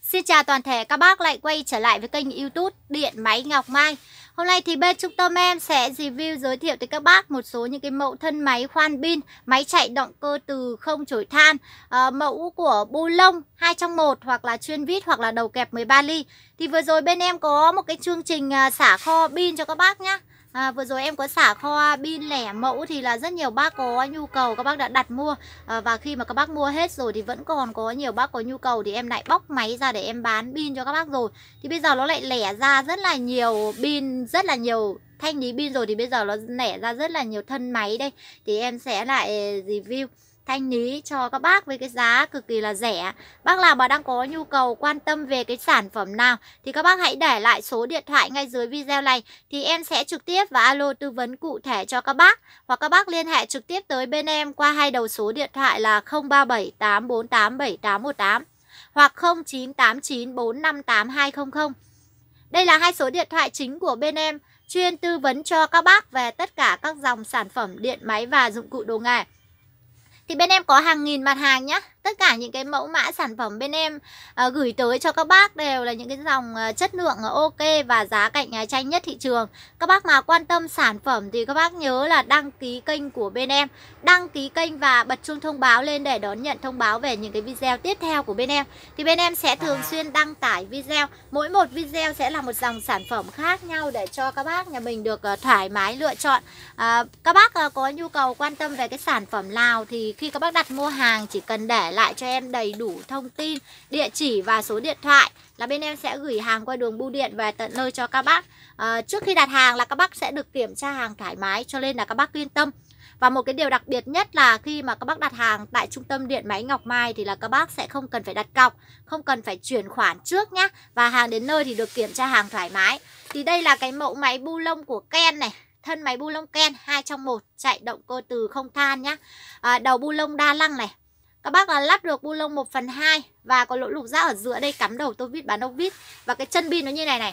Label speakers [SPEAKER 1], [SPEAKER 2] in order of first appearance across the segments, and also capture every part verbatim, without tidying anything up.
[SPEAKER 1] Xin chào toàn thể các bác lại quay trở lại với kênh YouTube Điện Máy Ngọc Mai. Hôm nay thì bên trung tâm em sẽ review giới thiệu tới các bác một số những cái mẫu thân máy khoan pin, máy chạy động cơ từ không chổi than, à, mẫu của Bulong hai trong một hoặc là chuyên vít hoặc là đầu kẹp mười ba ly. Thì vừa rồi bên em có một cái chương trình à, xả kho pin cho các bác nhá. À, vừa rồi em có xả kho pin lẻ mẫu thì là rất nhiều bác có nhu cầu, các bác đã đặt mua, à, và khi mà các bác mua hết rồi thì vẫn còn có nhiều bác có nhu cầu thì em lại bóc máy ra để em bán pin cho các bác rồi. Thì bây giờ nó lại lẻ ra rất là nhiều pin, rất là nhiều thanh lý pin rồi, thì bây giờ nó lẻ ra rất là nhiều thân máy đây. Thì em sẽ lại review thanh lý cho các bác với cái giá cực kỳ là rẻ. Bác nào mà đang có nhu cầu quan tâm về cái sản phẩm nào thì các bác hãy để lại số điện thoại ngay dưới video này, thì em sẽ trực tiếp và alo tư vấn cụ thể cho các bác. Hoặc các bác liên hệ trực tiếp tới bên em qua hai đầu số điện thoại là không ba bảy tám bốn tám bảy tám một tám hoặc không chín tám chín bốn năm tám hai không không. Đây là hai số điện thoại chính của bên em, chuyên tư vấn cho các bác về tất cả các dòng sản phẩm điện máy và dụng cụ đồ nghề. Thì bên em có hàng nghìn mặt hàng nhá. Tất cả những cái mẫu mã sản phẩm bên em uh, gửi tới cho các bác đều là những cái dòng uh, chất lượng uh, ok và giá cạnh uh, tranh nhất thị trường. Các bác mà quan tâm sản phẩm thì các bác nhớ là đăng ký kênh của bên em, đăng ký kênh và bật chuông thông báo lên để đón nhận thông báo về những cái video tiếp theo của bên em. Thì bên em sẽ thường xuyên đăng tải video, mỗi một video sẽ là một dòng sản phẩm khác nhau để cho các bác nhà mình được uh, thoải mái lựa chọn. uh, Các bác uh, có nhu cầu quan tâm về cái sản phẩm nào thì khi các bác đặt mua hàng chỉ cần để lại cho em đầy đủ thông tin, địa chỉ và số điện thoại là bên em sẽ gửi hàng qua đường bưu điện về tận nơi cho các bác. à, Trước khi đặt hàng là các bác sẽ được kiểm tra hàng thoải mái, cho nên là các bác yên tâm. Và một cái điều đặc biệt nhất là khi mà các bác đặt hàng tại trung tâm Điện Máy Ngọc Mai thì là các bác sẽ không cần phải đặt cọc, không cần phải chuyển khoản trước nhá. Và hàng đến nơi thì được kiểm tra hàng thoải mái. Thì đây là cái mẫu máy Bulong của Ken này, thân máy Bulong Ken hai trong một, chạy động cơ từ không than nhá. à, Đầu Bulong đa năng này. Các bác là lắp được Bulong một phần hai và có lỗ lục giác ở giữa đây, cắm đầu tô vít bán ốc vít. Và cái chân pin nó như này này.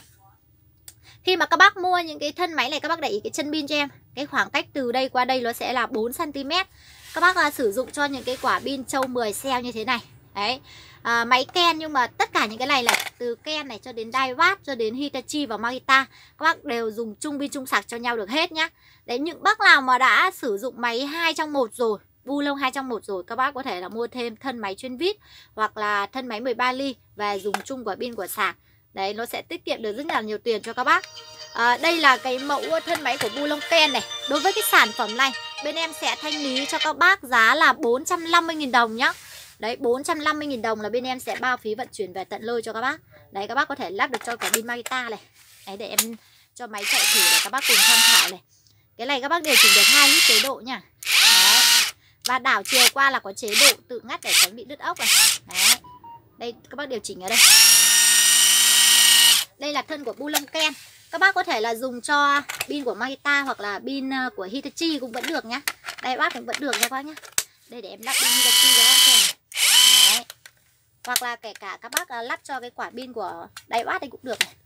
[SPEAKER 1] Khi mà các bác mua những cái thân máy này, các bác để ý cái chân pin cho em. Cái khoảng cách từ đây qua đây nó sẽ là bốn xăng ti mét. Các bác là sử dụng cho những cái quả pin châu mười cell như thế này. Đấy. À, máy Ken, nhưng mà tất cả những cái này là từ Ken này cho đến Daiwa cho đến Hitachi và Makita, các bác đều dùng chung pin chung sạc cho nhau được hết nhá. Đấy, những bác nào mà đã sử dụng máy hai trong một rồi, Bulong hai trong một rồi, các bác có thể là mua thêm thân máy chuyên vít hoặc là thân máy mười ba ly và dùng chung quả pin của sạc. Đấy, nó sẽ tiết kiệm được rất là nhiều tiền cho các bác. à, Đây là cái mẫu thân máy của Bulong Ken này. Đối với cái sản phẩm này, bên em sẽ thanh lý cho các bác giá là bốn trăm năm mươi nghìn đồng nhá. Đấy, bốn trăm năm mươi nghìn đồng là bên em sẽ bao phí vận chuyển về tận nơi cho các bác. Đấy, các bác có thể lắp được cho cả pin Makita này. Đấy, để em cho máy chạy thử để các bác cùng tham khảo này. Cái này các bác điều chỉnh được hai lít chế độ nha. Đấy. Và đảo chiều qua là có chế độ tự ngắt để tránh bị đứt ốc này. Đấy. Đây các bác điều chỉnh ở đây. Đây là thân của Bulong Ken. Các bác có thể là dùng cho pin của Makita hoặc là pin của Hitachi cũng vẫn được nhá. Đây bác cũng vẫn được nha các bác nhá. Đây để em lắp pin Hitachi cho các bác. Đấy. Hoặc là kể cả các bác lắp cho cái quả pin của Daiwa đây cũng được này.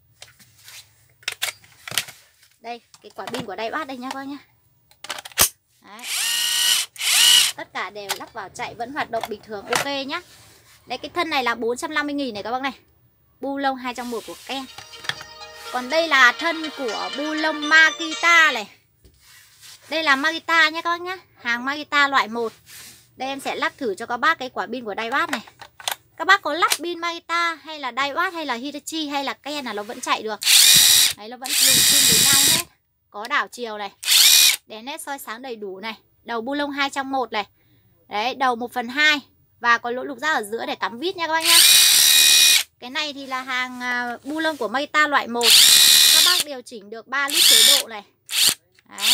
[SPEAKER 1] Đây, cái quả pin của Daiwa đây nha các bác nhá. Đấy. Tất cả đều lắp vào chạy vẫn hoạt động bình thường ok nhá. Đấy, cái thân này là bốn trăm năm mươi nghìn này các bác này. Bulong hai trong một của Ken. Còn đây là thân của Bulong Makita này. Đây là Makita nhé các bác nhá. Hàng Makita loại một. Đây em sẽ lắp thử cho các bác cái quả pin của Daiwa này. Các bác có lắp pin Makita hay là Daiwa hay là Hitachi hay là Ken là nó vẫn chạy được. Đấy, nó vẫn dùng chung với nhau hết. Có đảo chiều này, đèn led soi sáng đầy đủ này. Đầu Bulong hai trong một này. Đấy, đầu một phần hai. Và có lỗ lục giác ở giữa để cắm vít nha các bác nhá. Cái này thì là hàng uh, Bulong của Makita loại một. Các bác điều chỉnh được ba lít chế độ này. Đấy.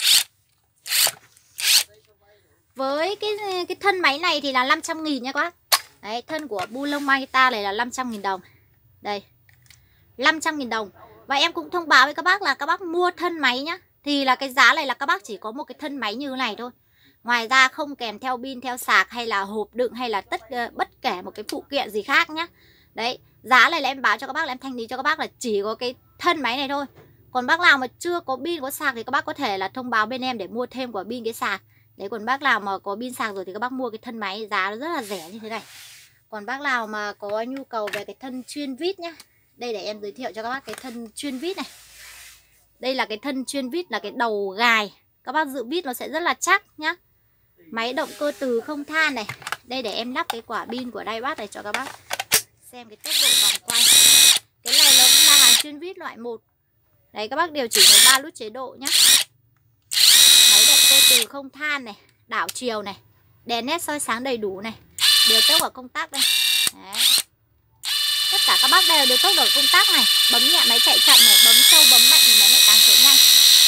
[SPEAKER 1] Với cái cái thân máy này thì là năm trăm nghìn nha các bác. Đấy, thân của Bulong Makita này là năm trăm nghìn đồng. Đây, năm trăm nghìn đồng. Và em cũng thông báo với các bác là các bác mua thân máy nhá, thì là cái giá này là các bác chỉ có một cái thân máy như thế này thôi. Ngoài ra không kèm theo pin, theo sạc hay là hộp đựng hay là tất bất kể một cái phụ kiện gì khác nhá. Đấy, giá này là em báo cho các bác, là em thanh lý cho các bác là chỉ có cái thân máy này thôi. Còn bác nào mà chưa có pin có sạc thì các bác có thể là thông báo bên em để mua thêm quả pin cái sạc. Đấy, còn bác nào mà có pin sạc rồi thì các bác mua cái thân máy giá nó rất là rẻ như thế này. Còn bác nào mà có nhu cầu về cái thân chuyên vít nhá, đây để em giới thiệu cho các bác cái thân chuyên vít này. Đây là cái thân chuyên vít, là cái đầu gài. Các bác dự vít nó sẽ rất là chắc nhá. Máy động cơ từ không than này. Đây để em lắp cái quả pin của Daiwatt này cho các bác xem cái tốc độ vòng quay. Cái này nó cũng là hàng chuyên vít loại một. Đấy, các bác điều chỉnh với ba nút chế độ nhá. Máy động cơ từ không than này, đảo chiều này, đèn led soi sáng đầy đủ này, điều tốc ở công tắc đây. Đấy. Tất cả các bác đều điều tốc ở công tắc này, bấm nhẹ máy chạy chậm này, bấm sâu bấm mạnh thì máy lại càng chạy nhanh.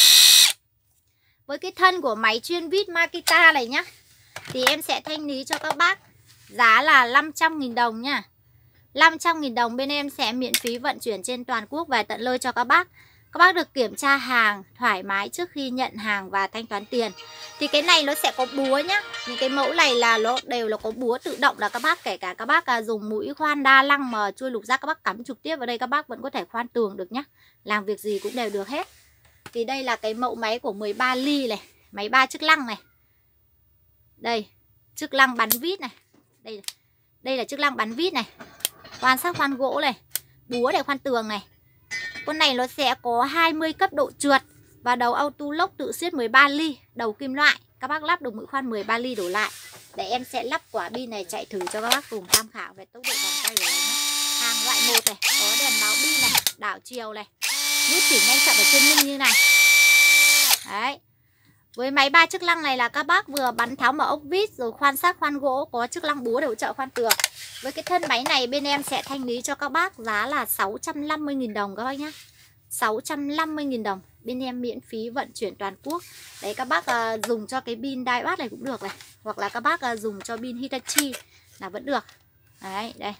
[SPEAKER 1] Với cái thân của máy chuyên vít Makita này nhá, thì em sẽ thanh lý cho các bác giá là năm trăm nghìn đồng nhá. năm trăm nghìn đồng bên em sẽ miễn phí vận chuyển trên toàn quốc về tận nơi cho các bác. Các bác được kiểm tra hàng thoải mái trước khi nhận hàng và thanh toán tiền. Thì cái này nó sẽ có búa nhá. Những cái mẫu này là nó đều là có búa tự động, là các bác kể cả các bác dùng mũi khoan đa năng mà chui lục giác các bác cắm trực tiếp vào đây, các bác vẫn có thể khoan tường được nhá. Làm việc gì cũng đều được hết. Thì đây là cái mẫu máy của mười ba ly này, máy ba chức năng này. Đây, chức năng bắn vít này. Đây, đây là chức năng bắn vít này. Khoan sắt khoan gỗ này, búa để khoan tường này. Con này nó sẽ có hai mươi cấp độ trượt và đầu auto lock tự siết mười ba ly, đầu kim loại. Các bác lắp được mũi khoan mười ba ly đổ lại. Để em sẽ lắp quả pin này chạy thử cho các bác cùng tham khảo về tốc độ vòng quay của nó nhé. Hàng loại một này, có đèn báo pin này, đảo chiều này, nút chỉnh nhanh chậm ở trên lưng như này. Đấy. Với máy ba chức năng này là các bác vừa bắn tháo mở ốc vít rồi khoan sắt khoan gỗ, có chức năng búa để hỗ trợ khoan tường. Với cái thân máy này bên em sẽ thanh lý cho các bác giá là sáu trăm năm mươi nghìn đồng các bác nhé. sáu trăm năm mươi nghìn đồng. Bên em miễn phí vận chuyển toàn quốc. Đấy, các bác uh, dùng cho cái pin Daiwatt này cũng được này. Hoặc là các bác uh, dùng cho pin Hitachi là vẫn được. Đấy, đây.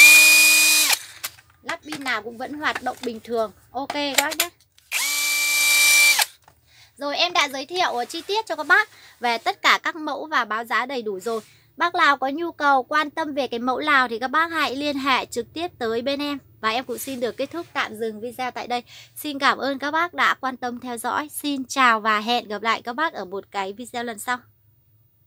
[SPEAKER 1] Lắp pin nào cũng vẫn hoạt động bình thường. Ok các bác nhé. Rồi em đã giới thiệu chi tiết cho các bác về tất cả các mẫu và báo giá đầy đủ rồi. Bác nào có nhu cầu quan tâm về cái mẫu nào thì các bác hãy liên hệ trực tiếp tới bên em. Và em cũng xin được kết thúc tạm dừng video tại đây. Xin cảm ơn các bác đã quan tâm theo dõi. Xin chào và hẹn gặp lại các bác ở một cái video lần sau.